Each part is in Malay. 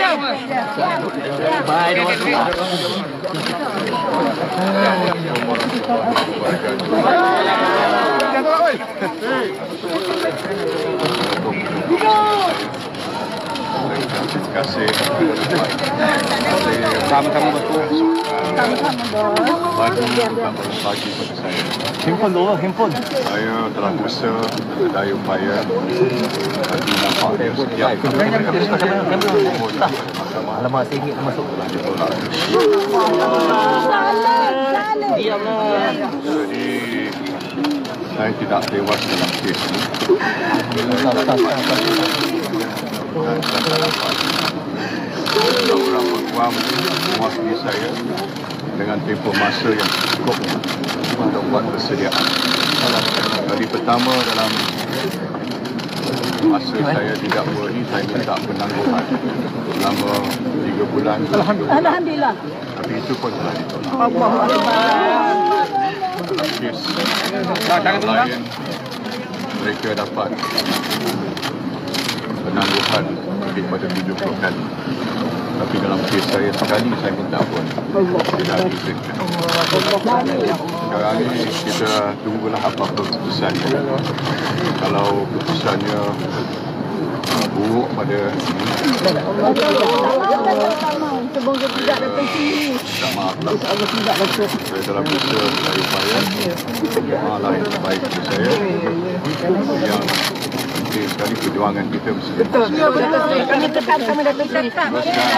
Terima kasih. Sama-sama betul. Sama-sama bos. Bagi pada saya. Handphone dulu, handphone. Saya telah berusaha daya upaya bagi nampak dia setiap Alamak, saya ingin masuk. Diamlah. Jadi saya tidak tewas dalam kes ini. Dan saya tak dapat orang berkuam mewakili saya dengan tempoh masa yang cukup untuk buat persediaan. Kali pertama dalam masa saya tidak worry, saya minta penangguhan selama 3 bulan. Alhamdulillah. Tapi itu pun telah ditolak. Kes lain mereka dapat penangguhan lebih pada 70 kali. Tapi dalam kes saya sekali saya minta pun tidak diberikan. Sekarang ini kita tunggulah apa-apa keputusannya. Kalau keputusannya buruk pada ini, semoga tidak datang sini. minta maaf lah. Saya dalam usaha saya upaya malah yang terbaik untuk saya. Yang penting sekali perjuangan kita mesti Betul. Kami tetap kami datang tetap.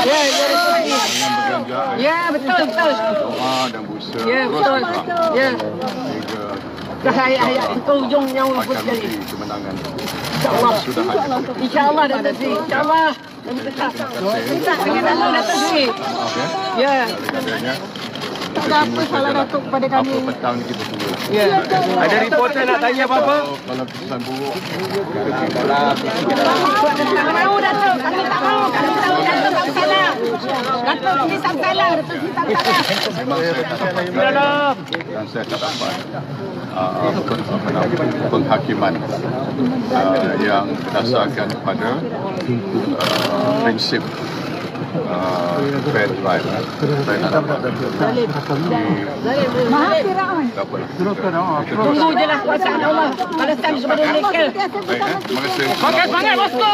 Ya, betul. doa dan berusaha Ya, terus betul. berjuang Ya. sehingga Ayat itu ujung nyawa akan sekali. memberi kemenangan. InsyaAllah. Sudah ada. InsyaAllah datang sini. InsyaAllah. Kami tetap. Minta kami datang sini. Maaf ya. Ya. Kadang-kadangnya Tak ada apa salah Datuk kepada kami. apa petang ni kita tunggu lah. Ya. Ada reporter nak tanya apa-apa? Kalau keputusan buruk Tak mahu Datuk. Kami tak mahu. Kami tahu Datuk tak salah. Datuk ini tak salah. Datuk ini tak salah. memang saya tak dapat dan saya tak dapat penghakiman yang berdasarkan pada prinsip fair trial. Saya tak dapat. Maha Firaun. Tak apalah. Tunggu je lah kuasa Allah. Balasan kepada mereka. Baik, terima kasih. Semangat bosku.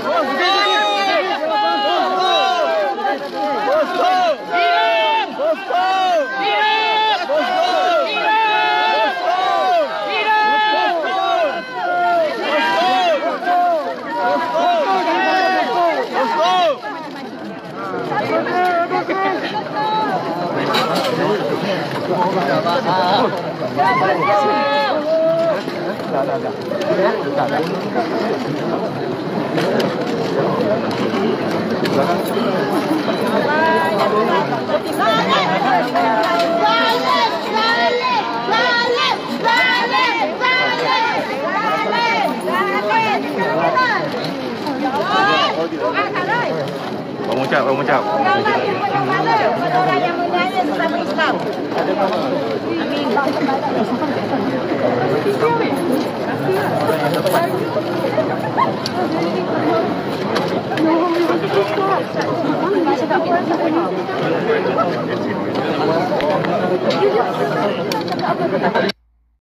Pengucap. Orang yang menyayang sesama Islam. Amin.